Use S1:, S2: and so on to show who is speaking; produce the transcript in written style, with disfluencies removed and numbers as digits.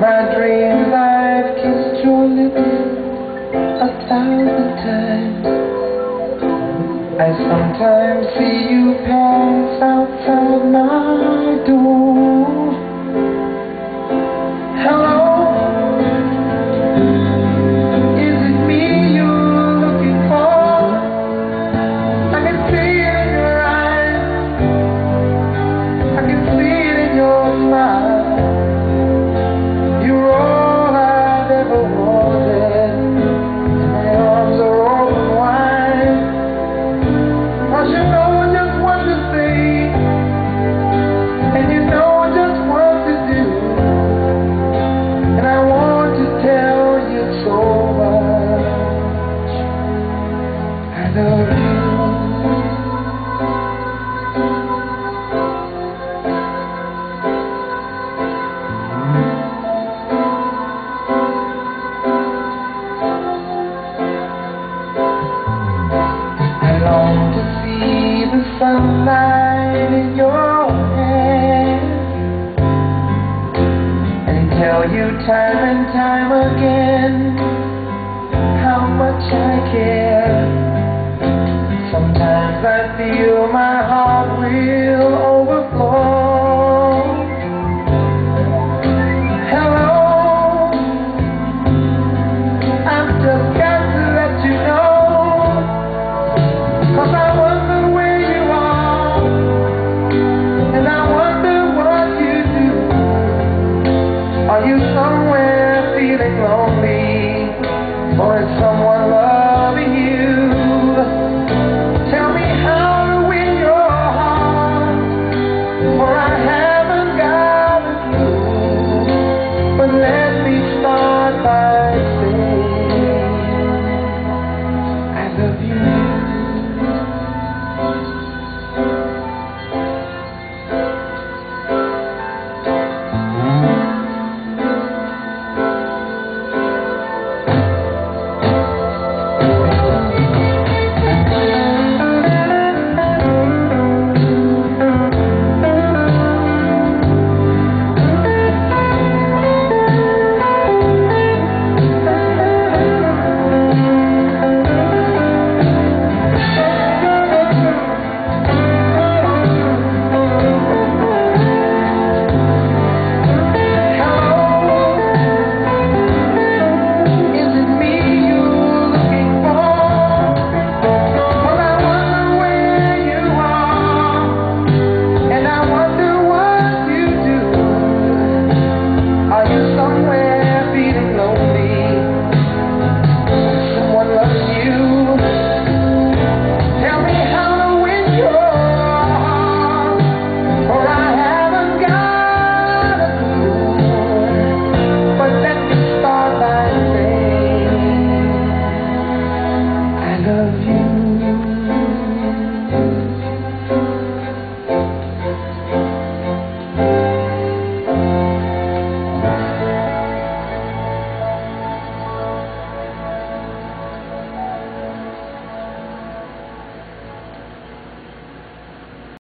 S1: my dreams I've kissed your lips 1,000 times. I sometimes see you pass outside my door. Hello, is it me you're looking for? I can see it in your eyes, I can see it in your smile. You're all I've ever wanted, and my arms are open wide. 'Cause you know just what to say, and you know just what to do, and I want to tell you so much I love you. I long to see the sunlight in your hair and tell you time and time again how much I care.